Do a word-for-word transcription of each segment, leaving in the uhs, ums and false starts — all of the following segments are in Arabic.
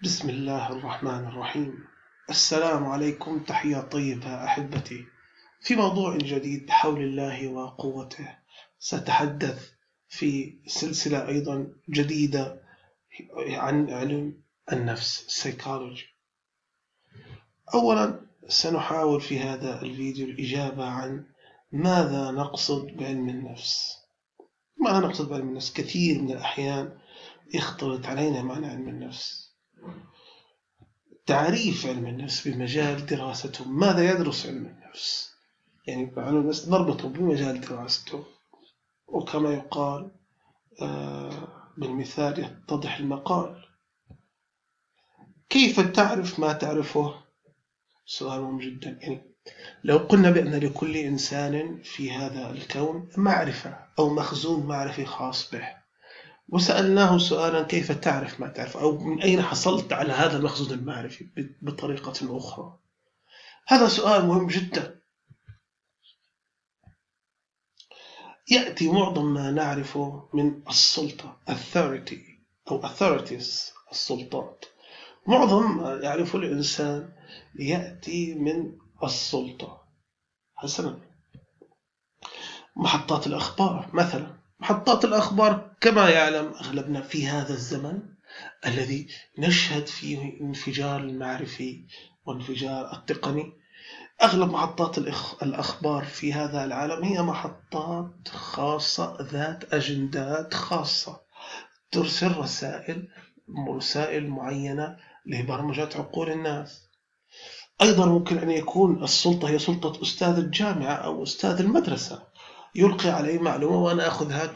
بسم الله الرحمن الرحيم. السلام عليكم، تحية طيبة أحبتي. في موضوع جديد بحول الله وقوته سأتحدث في سلسلة أيضا جديدة عن علم النفس psychology. أولا سنحاول في هذا الفيديو الإجابة عن ماذا نقصد بعلم النفس. ماذا نقصد بعلم النفس؟ كثير من الأحيان يختلط علينا معنى علم النفس. تعريف علم النفس بمجال دراسته، ماذا يدرس علم النفس؟ يعني علم النفس نربطه بمجال دراسته، وكما يقال بالمثال يتضح المقال. كيف تعرف ما تعرفه؟ سؤال مهم جدا. يعني لو قلنا بأن لكل إنسان في هذا الكون معرفة أو مخزون معرفي خاص به، وسألناه سؤالا كيف تعرف ما تعرف، أو من أين حصلت على هذا المخزون المعرفي بطريقة أخرى، هذا سؤال مهم جدا. يأتي معظم ما نعرفه من السلطة authority أو authorities السلطات. معظم ما يعرفه الإنسان يأتي من السلطة. حسنا، محطات الأخبار مثلا، محطات الأخبار كما يعلم أغلبنا في هذا الزمن الذي نشهد فيه انفجار المعرفي وانفجار التقني، أغلب محطات الأخبار في هذا العالم هي محطات خاصة ذات أجندات خاصة، ترسل رسائل رسائل معينة لبرمجة عقول الناس. أيضا ممكن أن يكون السلطة هي سلطة أستاذ الجامعة أو أستاذ المدرسة، يلقي علي معلومة وأنا أخذها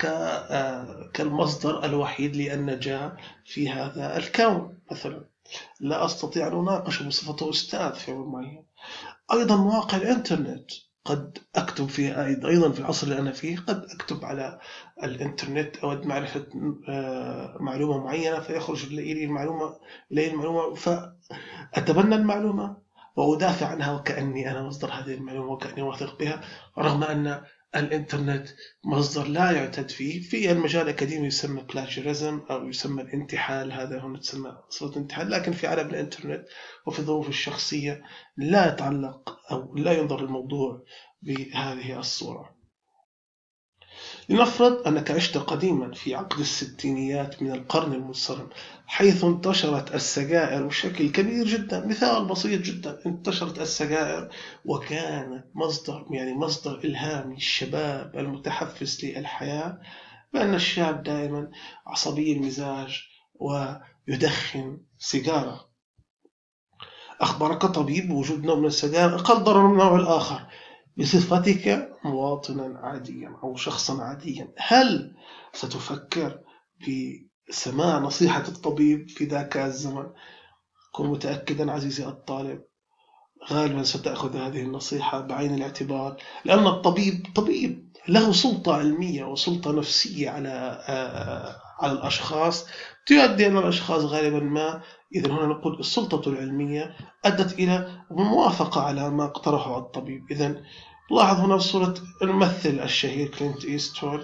كالمصدر الوحيد للنجاة في هذا الكون مثلا، لا أستطيع أن أناقش بصفة أستاذ في علم معين. أيضا مواقع الإنترنت، قد أكتب فيها أيضا في العصر اللي أنا فيه، قد أكتب على الإنترنت أود معرفة معلومة معينة فيخرج إلي المعلومة إلي المعلومة فأتبنى المعلومة وأدافع عنها وكأني أنا مصدر هذه المعلومة وكأني واثق بها، رغم أن الإنترنت مصدر لا يعتد فيه. في المجال الأكاديمي يسمى plagiarism أو يسمى الانتحال، هذا هنا تسمى صفة انتحال، لكن في عالم الإنترنت وفي الظروف الشخصية لا يتعلق أو لا ينظر الموضوع بهذه الصورة. لنفرض أنك عشت قديما في عقد الستينيات من القرن المنصرم، حيث انتشرت السجائر بشكل كبير جدا. مثال بسيط جدا، انتشرت السجائر وكانت مصدر يعني مصدر إلهام للشباب المتحفز للحياة، بأن الشاب دائما عصبي المزاج ويدخن سيجارة. أخبرك طبيب بوجود نوع من السجائر أقل ضرر من النوع الآخر، بصفتك مواطنا عاديا أو شخصا عاديا، هل ستفكر بسماع نصيحة الطبيب في ذاك الزمن؟ كن متأكدا عزيزي الطالب، غالبا ستأخذ هذه النصيحة بعين الاعتبار، لأن الطبيب طبيب له سلطة علمية وسلطة نفسية على على الأشخاص، تؤدي أن الأشخاص غالبا ما، إذا هنا نقول السلطة العلمية أدت إلى الموافقة على ما اقترحه الطبيب. إذن لاحظ هنا صورة الممثل الشهير كلينت إيستوارد.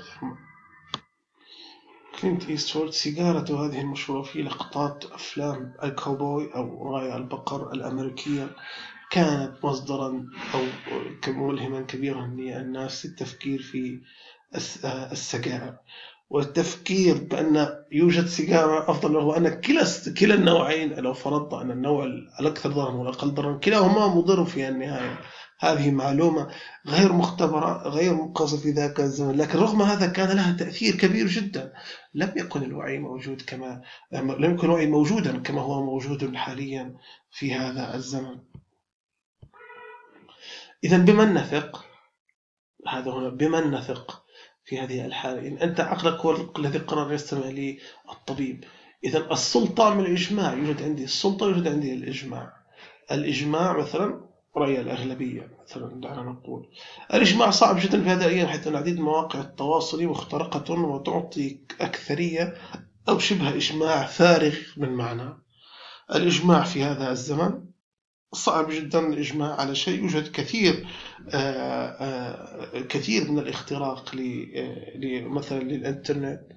كلينت إيستوارد سيجارته هذه المشهورة في لقطات أفلام الكاوبوي أو راعي البقر الأمريكية كانت مصدرا أو ملهما كبيرا للناس للتفكير في السجائر والتفكير بأن يوجد سيجارة أفضل له، وأن كلا كلا النوعين لو فرضنا أن النوع الأكثر ضررا والأقل ضررا كلاهما مضر في النهاية. هذه معلومة غير مختبرة غير مقاسة في ذاك الزمن، لكن رغم هذا كان لها تأثير كبير جدا. لم يكن الوعي موجود كما لم يكن الوعي موجودا كما هو موجود حاليا في هذا الزمن. إذن بمن نثق؟ هذا هنا بمن نثق في هذه الحالة؟ إن أنت عقلك هو الذي قرر يستمع للطبيب. إذن السلطة من الإجماع، يوجد عندي السلطة يوجد عندي الإجماع. الإجماع مثلا رأي الأغلبية مثلا، دعنا نقول الإجماع صعب جدا في هذه الأيام، حيث العديد من مواقع التواصل مخترقة وتعطي أكثرية أو شبه إجماع فارغ من معنى. الإجماع في هذا الزمن صعب جدا الإجماع على شيء. يوجد كثير آآ آآ كثير من الاختراق مثلا للإنترنت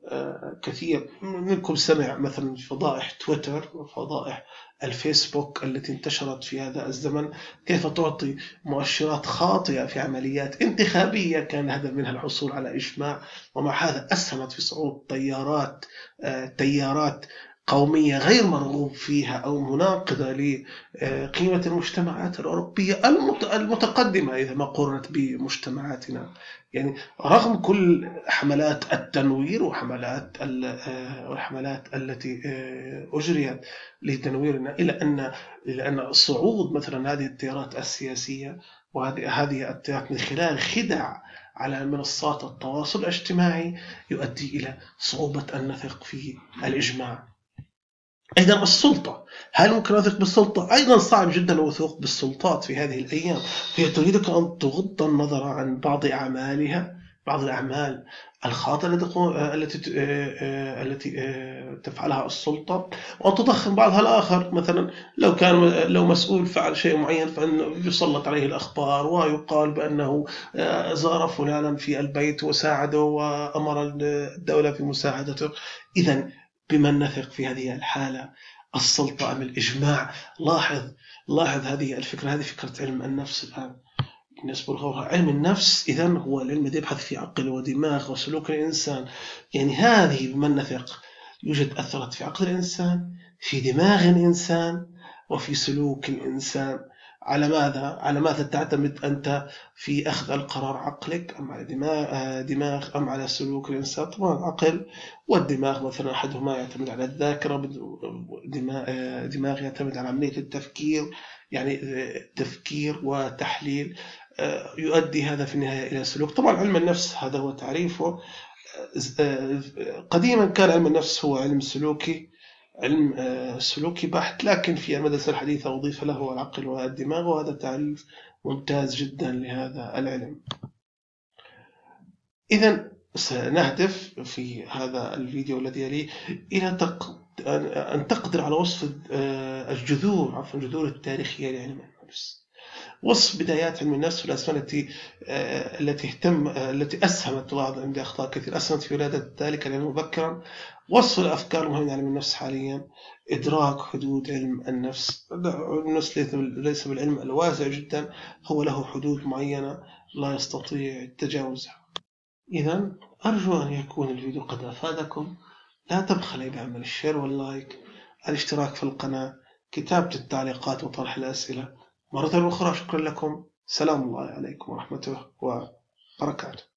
كثير منكم سمع مثلا فضائح تويتر وفضائح الفيسبوك التي انتشرت في هذا الزمن، كيف تعطي مؤشرات خاطئة في عمليات انتخابية كان الهدف منها الحصول على إجماع، ومع هذا أسهمت في صعود تيارات تيارات قومية غير مرغوب فيها أو مناقضة لقيمة المجتمعات الأوروبية المتقدمة إذا ما قارنت بمجتمعاتنا. يعني رغم كل حملات التنوير وحملات الحملات التي أجريت لتنويرنا، إلا أن إلا أن صعود مثلا هذه التيارات السياسية وهذه هذه التيارات من خلال خدع على منصات التواصل الاجتماعي يؤدي إلى صعوبة أن نثق في الإجماع. أيضا السلطة، هل ممكن أثق بالسلطة؟ أيضا صعب جدا الوثوق بالسلطات في هذه الأيام. هي تريدك أن تغض النظر عن بعض أعمالها، بعض الأعمال الخاطئة التي التي تفعلها السلطة، وأن تضخم بعضها الآخر. مثلا لو كان لو مسؤول فعل شيء معين فإنه يسلط عليه الأخبار ويقال بأنه زار فلانا في البيت وساعده وأمر الدولة بمساعدته. إذن بمن نثق في هذه الحالة، السلطة أم الإجماع؟ لاحظ لاحظ هذه الفكرة، هذه فكرة علم النفس الآن بالنسبة لغيرها. علم النفس إذن هو العلم الذي يبحث في عقل ودماغ وسلوك الإنسان. يعني هذه بمن نثق يوجد أثرت في عقل الإنسان، في دماغ الإنسان، وفي سلوك الإنسان. على ماذا؟ على ماذا تعتمد أنت في أخذ القرار؟ عقلك أم على دماغ, دماغ أم على سلوك الإنسان؟ طبعا العقل والدماغ مثلا أحدهما يعتمد على الذاكرة، دماغ يعتمد على عملية التفكير، يعني تفكير وتحليل، يؤدي هذا في النهاية إلى سلوك. طبعا علم النفس هذا هو تعريفه. قديما كان علم النفس هو علم سلوكي، علم سلوكي بحت، لكن في المدرسة الحديثة أضيف له العقل والدماغ، وهذا تعريف ممتاز جدا لهذا العلم. إذن سنهدف في هذا الفيديو الذي يليه إلى تق... أن تقدر على وصف الجذور عفوا الجذور التاريخية لعلم النفس، وصف بدايات علم النفس والأسماء التي التي اهتم التي أسهمت، طبعا عندي أخطاء كثير، أسهمت في ولادة ذلك العلم مبكرا، وصف الأفكار المهمة لعلم النفس حاليا، إدراك حدود علم النفس. علم النفس ليس بالعلم الواسع جدا، هو له حدود معينة لا يستطيع تجاوزها. إذا أرجو أن يكون الفيديو قد أفادكم. لا تبخلوا بعمل الشير واللايك، الاشتراك في القناة، كتابة التعليقات وطرح الأسئلة. مرة أخرى شكرا لكم. سلام الله عليكم ورحمته وبركاته.